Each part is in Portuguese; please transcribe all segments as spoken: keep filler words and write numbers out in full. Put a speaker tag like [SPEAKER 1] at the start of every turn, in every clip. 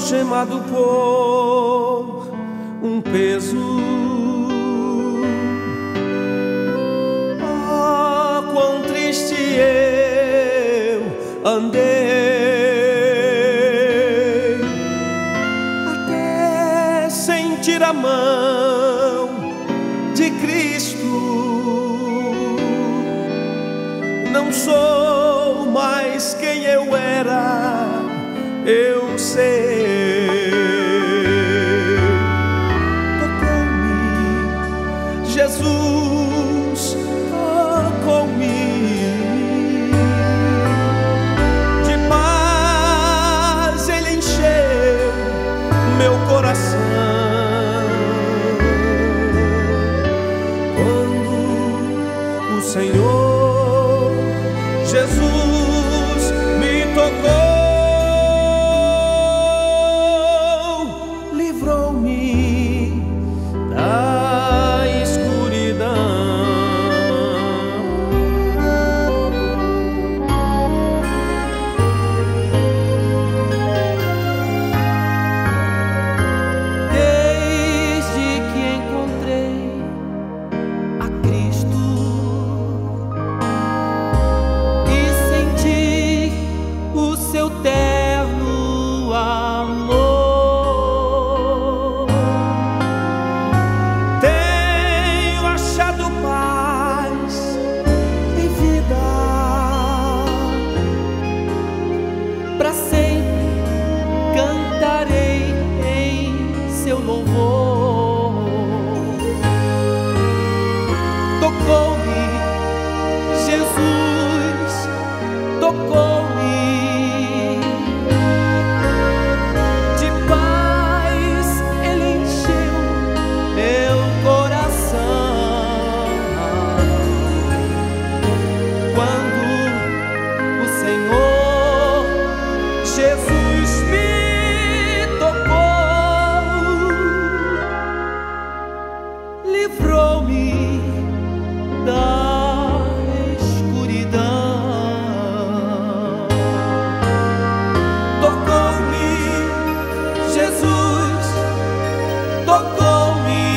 [SPEAKER 1] algemado por um peso. Ah, quão triste eu andei, até sentir a mão de Cristo. Não sou mais quem eu era, eu sei. Tocou-me, Jesus, tocou-me. De paz Ele encheu meu coração. Quando o Senhor Jesus me tocou, livrou-me da escuridão. Desde que encontrei a Cristo e senti o seu terno amor, tenho achado paz e vida. Para sempre cantarei em seu louvor. Tocou-me, Jesus, tocou-me. De paz Ele encheu meu coração. Quando o Senhor Jesus me tocou, livrou-me da escuridão. Tocou-me, Jesus, tocou-me.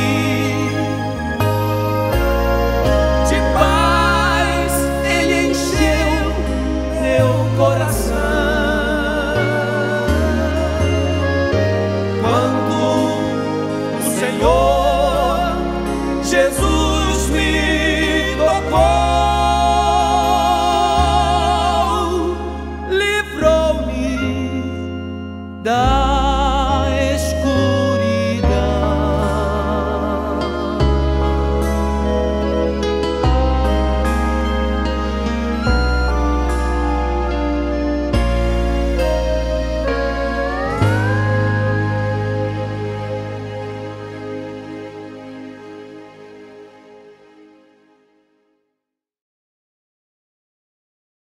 [SPEAKER 1] De paz Ele encheu meu coração.